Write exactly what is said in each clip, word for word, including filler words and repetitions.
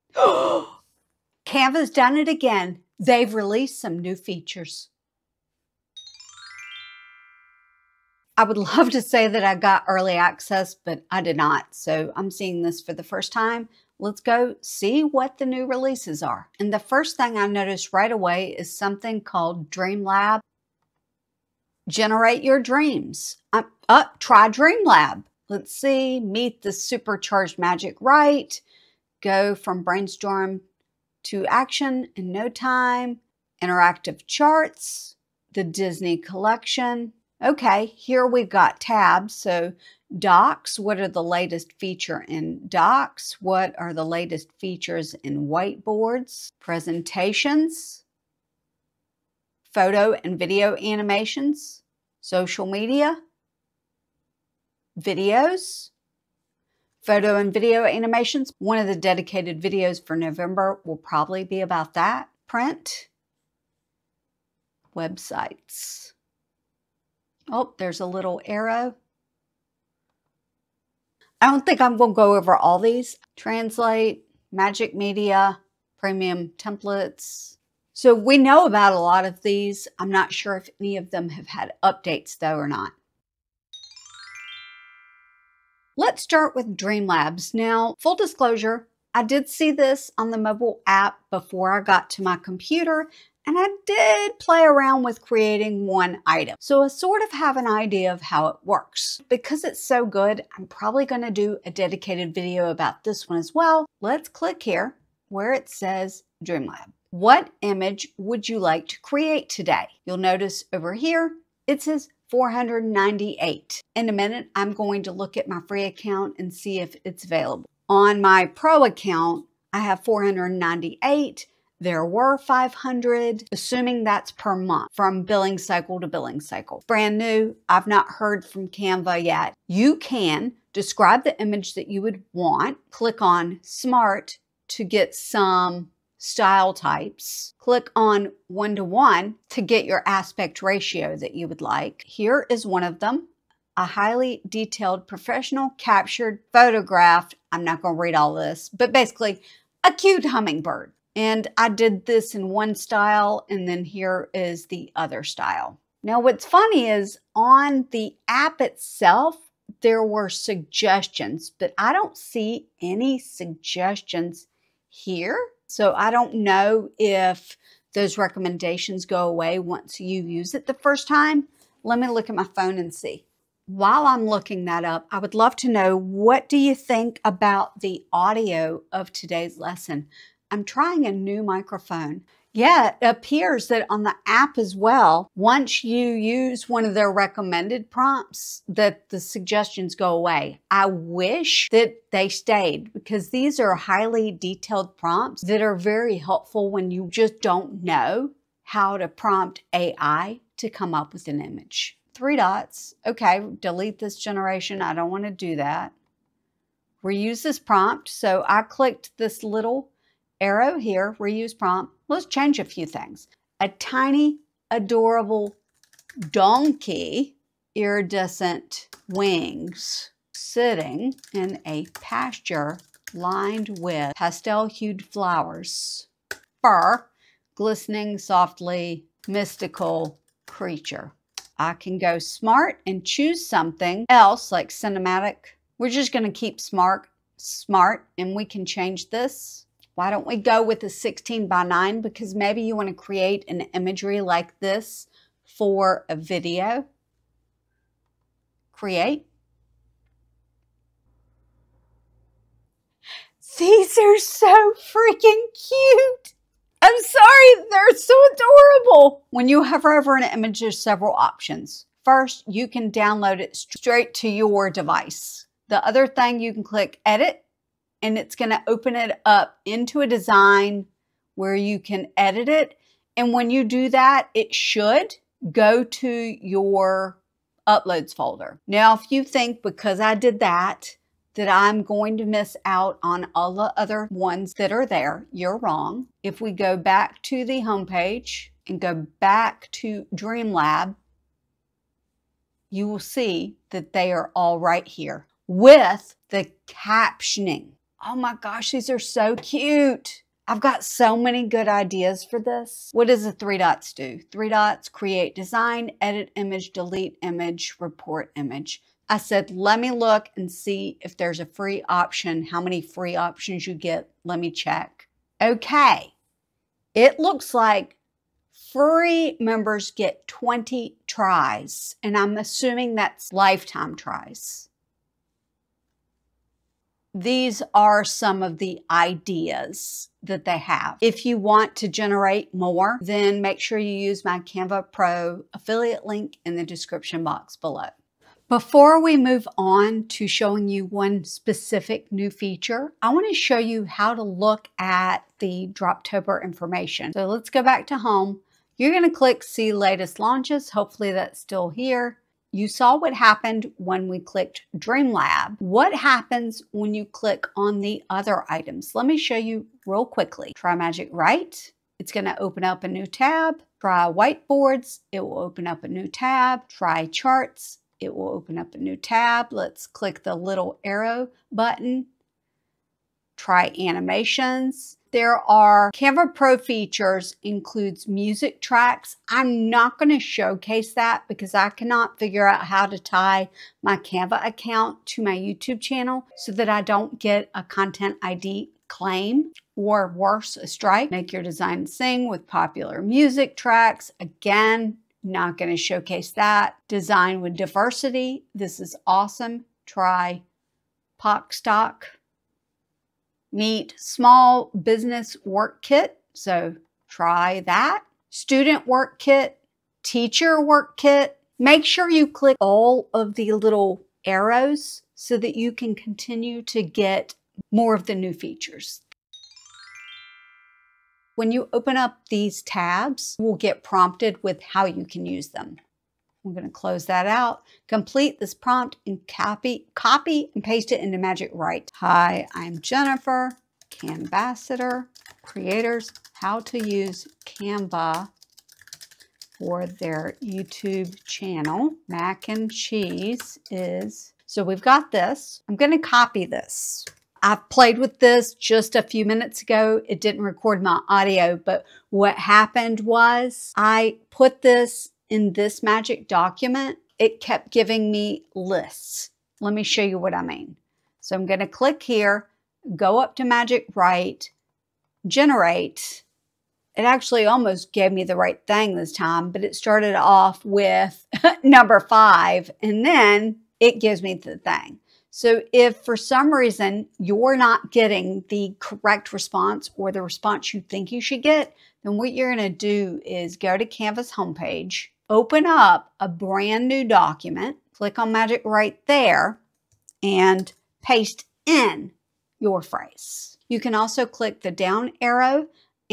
Canva's done it again. They've released some new features. I would love to say that I got early access, but I did not. So I'm seeing this for the first time. Let's go see what the new releases are. And the first thing I noticed right away is something called Dream Lab. Generate your dreams. I'm up. Try Dream Lab. Let's see. Meet the supercharged magic right. Go from brainstorm to action in no time. Interactive charts. The Disney collection. Okay, here we've got tabs. So docs, what are the latest feature in docs? What are the latest features in whiteboards? Presentations, photo and video animations, social media, videos, photo and video animations. One of the dedicated videos for November will probably be about that. Print, websites. Oh, there's a little arrow. I don't think I'm going to go over all these. Translate, Magic Media, Premium Templates. So we know about a lot of these. I'm not sure if any of them have had updates though or not. Let's start with Dream Labs. Now, full disclosure, I did see this on the mobile app before I got to my computer, and I did play around with creating one item. So I sort of have an idea of how it works. Because it's so good, I'm probably going to do a dedicated video about this one as well. Let's click here where it says Dream Lab. What image would you like to create today? You'll notice over here, it says four hundred ninety-eight. In a minute, I'm going to look at my free account and see if it's available. On my pro account, I have four hundred ninety-eight. There were five hundred, assuming that's per month, from billing cycle to billing cycle. Brand new, I've not heard from Canva yet. You can describe the image that you would want. Click on Smart to get some style types. Click on one-to-one to get your aspect ratio that you would like. Here is one of them. A highly detailed professional captured photograph. I'm not going to read all this, but basically a cute hummingbird. And I did this in one style, and then here is the other style. Now, what's funny is on the app itself, there were suggestions, but I don't see any suggestions here. So I don't know if those recommendations go away once you use it the first time. Let me look at my phone and see. While I'm looking that up, I would love to know, what do you think about the audio of today's lesson? I'm trying a new microphone. Yeah, it appears that on the app as well, once you use one of their recommended prompts, that the suggestions go away. I wish that they stayed, because these are highly detailed prompts that are very helpful when you just don't know how to prompt A I to come up with an image. Three dots. Okay, delete this generation. I don't want to do that. Reuse this prompt. So I clicked this little arrow here, reuse prompt. Let's change a few things. A tiny, adorable donkey, iridescent wings, sitting in a pasture lined with pastel-hued flowers. Fur, glistening softly, mystical creature. I can go smart and choose something else like cinematic. We're just going to keep smart, smart, and we can change this. Why don't we go with a sixteen by nine? Because maybe you want to create an imagery like this for a video. Create. These are so freaking cute. I'm sorry, they're so adorable. When you hover over an image, there's several options. First, you can download it straight to your device. The other thing, you can click Edit, and it's going to open it up into a design where you can edit it. And when you do that, it should go to your uploads folder. Now, if you think because I did that, that I'm going to miss out on all the other ones that are there, you're wrong. If we go back to the homepage and go back to Dream Lab, you will see that they are all right here with the captioning. Oh my gosh, these are so cute. I've got so many good ideas for this. What does the three dots do? Three dots, create design, edit image, delete image, report image. I said, let me look and see if there's a free option, how many free options you get. Let me check. Okay, it looks like free members get twenty tries, and I'm assuming that's lifetime tries. These are some of the ideas that they have. If you want to generate more, then make sure you use my Canva Pro affiliate link in the description box below. Before we move on to showing you one specific new feature, I want to show you how to look at the Droptober information. So let's go back to home. You're going to click see latest launches. Hopefully that's still here. You saw what happened when we clicked Dreamlab. What happens when you click on the other items? Let me show you real quickly. Try Magic Write. It's going to open up a new tab. Try Whiteboards. It will open up a new tab. Try Charts. It will open up a new tab. Let's click the little arrow button. Try Animations. There are Canva Pro features, includes music tracks. I'm not going to showcase that because I cannot figure out how to tie my Canva account to my YouTube channel so that I don't get a content I D claim or worse, a strike. Make your design sing with popular music tracks. Again, not going to showcase that. Design with diversity. This is awesome. Try POCSTOCK. Meet small business work kit. So try that. Student work kit, teacher work kit. Make sure you click all of the little arrows so that you can continue to get more of the new features. When you open up these tabs, you will get prompted with how you can use them. I'm going to close that out. Complete this prompt and copy, copy and paste it into Magic Write. Hi, I'm Jennifer, Canvassador, creators, how to use Canva for their YouTube channel. Mac and cheese is, so we've got this. I'm going to copy this. I've played with this just a few minutes ago. It didn't record my audio, but what happened was I put this in this Magic document. It kept giving me lists. Let me show you what I mean. So I'm going to click here, go up to Magic Write, generate. It actually almost gave me the right thing this time, but it started off with number five, and then it gives me the thing. So if for some reason you're not getting the correct response or the response you think you should get, then what you're going to do is go to Canva's homepage, open up a brand new document, click on Magic Write there, and paste in your phrase. You can also click the down arrow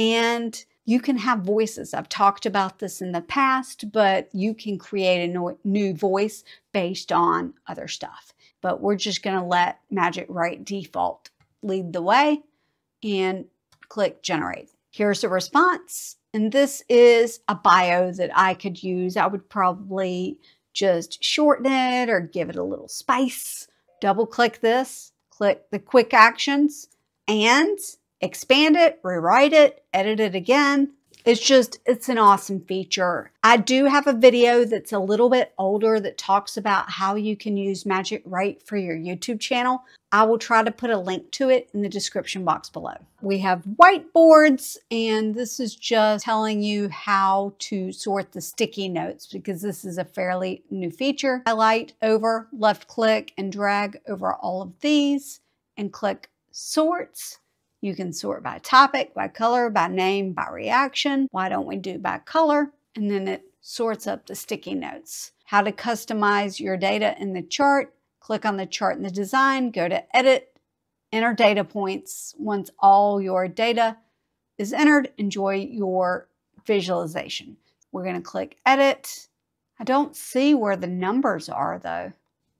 and you can have voices. I've talked about this in the past, but you can create a new voice based on other stuff. But we're just going to let Magic Write default lead the way and click generate. Here's the response. And this is a bio that I could use. I would probably just shorten it or give it a little spice. Double click this, click the quick actions and expand it, rewrite it, edit it again. It's just, it's an awesome feature. I do have a video that's a little bit older that talks about how you can use Magic Write for your YouTube channel. I will try to put a link to it in the description box below. We have whiteboards, and this is just telling you how to sort the sticky notes because this is a fairly new feature. Highlight over, left click, and drag over all of these and click Sorts. You can sort by topic, by color, by name, by reaction. Why don't we do by color? And then it sorts up the sticky notes. How to customize your data in the chart. Click on the chart in the design, go to edit, enter data points. Once all your data is entered, enjoy your visualization. We're going to click edit. I don't see where the numbers are though.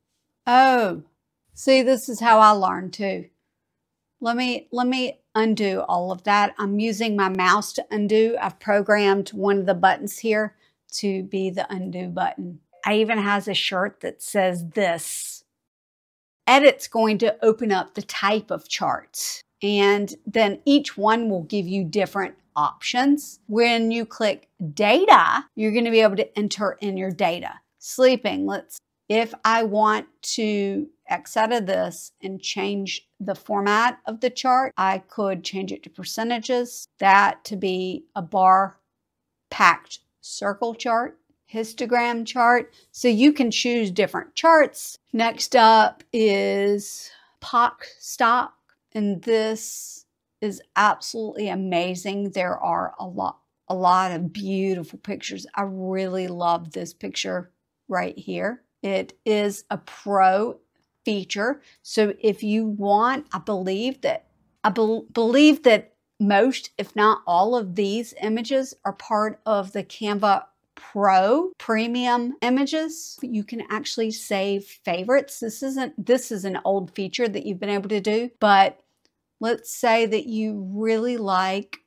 Oh, see, this is how I learned too. Let me, let me undo all of that. I'm using my mouse to undo. I've programmed one of the buttons here to be the undo button. I even has a shirt that says this. Edit's going to open up the type of charts. And then each one will give you different options. When you click data, you're going to be able to enter in your data. Sleeping, let's, if I want to X out of this and change the format of the chart, I could change it to percentages, that to be a bar packed circle chart, histogram chart. So you can choose different charts. Next up is POCSTOCK, and this is absolutely amazing. There are a lot, a lot of beautiful pictures. I really love this picture right here. It is a pro feature. So if you want, I believe that, I be believe that most, if not all of these images are part of the Canva Pro premium images. You can actually save favorites. This isn't, this is an old feature that you've been able to do, but let's say that you really like,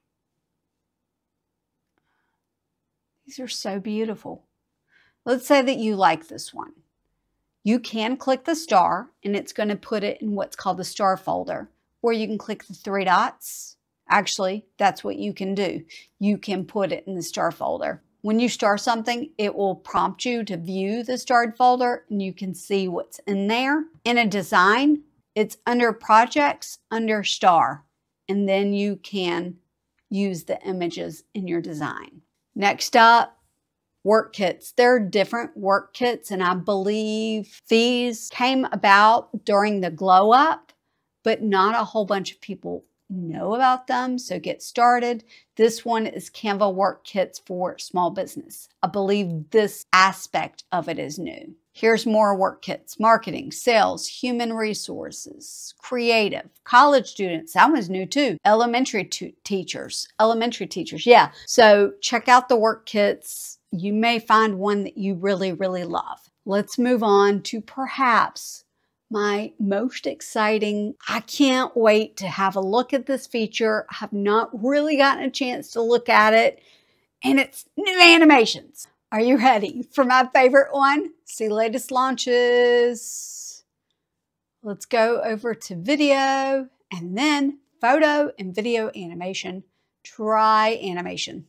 these are so beautiful. Let's say that you like this one. You can click the star and it's going to put it in what's called the star folder, or you can click the three dots. Actually, that's what you can do. You can put it in the star folder. When you star something, it will prompt you to view the starred folder and you can see what's in there. In a design, it's under projects, under star, and then you can use the images in your design. Next up, work kits. There are different work kits, and I believe these came about during the glow up, but not a whole bunch of people know about them. So get started. This one is Canva work kits for small business. I believe this aspect of it is new. Here's more work kits: marketing, sales, human resources, creative, college students. That one's new too. Elementary teachers, elementary teachers. Yeah. So check out the work kits. You may find one that you really, really love. Let's move on to perhaps my most exciting. I can't wait to have a look at this feature. I have not really gotten a chance to look at it, and it's new animations. Are you ready for my favorite one? See latest launches. Let's go over to video and then photo and video animation. Try animation.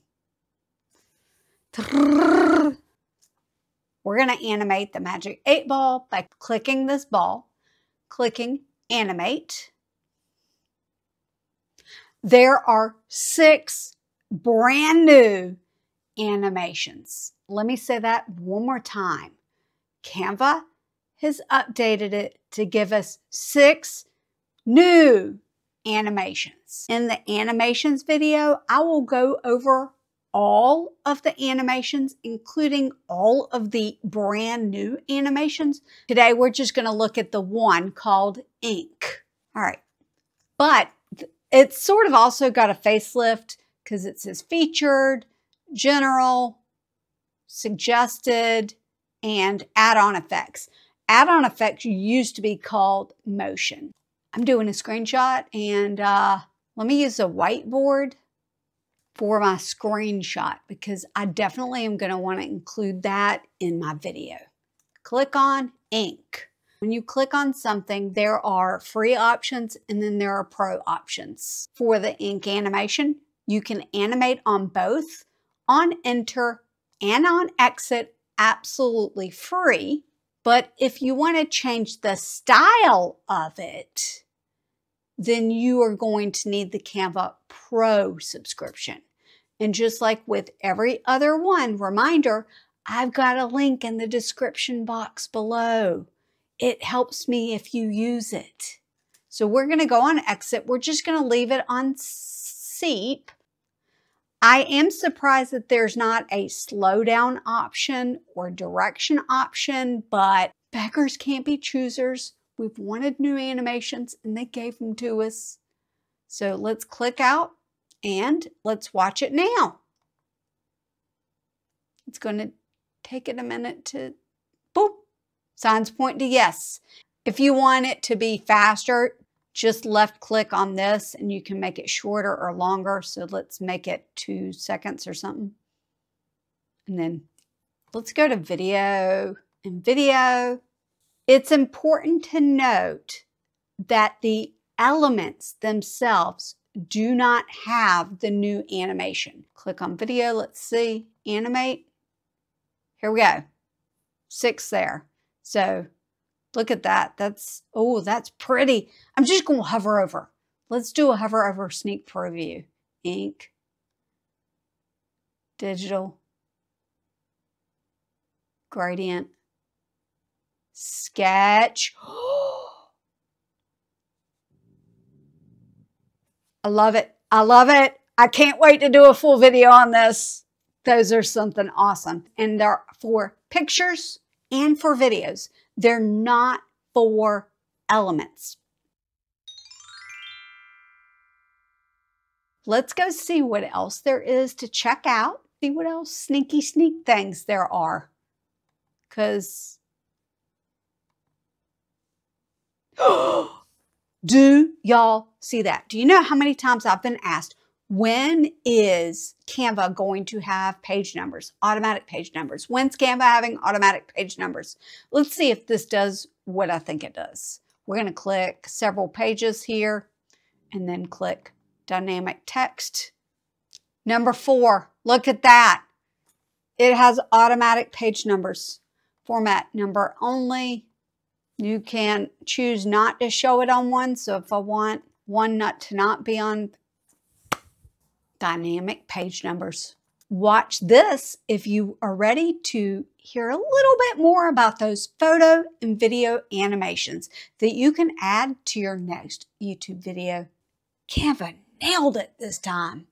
We're going to animate the magic eight ball by clicking this ball, clicking animate. There are six brand new animations. Let me say that one more time. Canva has updated it to give us six new animations. In the animations video, I will go over all of the animations, including all of the brand new animations. Today, we're just going to look at the one called Ink. All right. But it's sort of also got a facelift because it says featured, general, suggested, and add-on effects. Add-on effects used to be called motion. I'm doing a screenshot, and uh, let me use a whiteboard for my screenshot because I definitely am going to want to include that in my video. Click on Ink. When you click on something, there are free options and then there are pro options. For the Ink animation, you can animate on both, on enter and on exit, absolutely free. But if you want to change the style of it, then you are going to need the Canva Pro subscription. And just like with every other one, reminder, I've got a link in the description box below. It helps me if you use it. So we're going to go on exit. We're just going to leave it on seep. I am surprised that there's not a slowdown option or direction option, but beggars can't be choosers. We've wanted new animations and they gave them to us. So let's click out and let's watch it now. It's going to take it a minute to, boop, signs point to yes. If you want it to be faster, just left click on this and you can make it shorter or longer. So let's make it two seconds or something. And then let's go to video and video. It's important to note that the elements themselves do not have the new animation. Click on video, let's see, animate. Here we go, six there. So look at that, that's, oh, that's pretty. I'm just gonna hover over. Let's do a hover over sneak preview. Ink, digital, gradient, sketch. I love it. I love it. I can't wait to do a full video on this. Those are something awesome. And they're for pictures and for videos. They're not for elements. Let's go see what else there is to check out. See what else sneaky sneak things there are. Because do y'all see that? Do you know how many times I've been asked, when is Canva going to have page numbers, automatic page numbers? When's Canva having automatic page numbers? Let's see if this does what I think it does. We're going to click several pages here and then click dynamic text. Number four, look at that. It has automatic page numbers. Format number only. You can choose not to show it on one. So if I want one not to not be on, dynamic page numbers. Watch this if you are ready to hear a little bit more about those photo and video animations that you can add to your next YouTube video. Canva nailed it this time.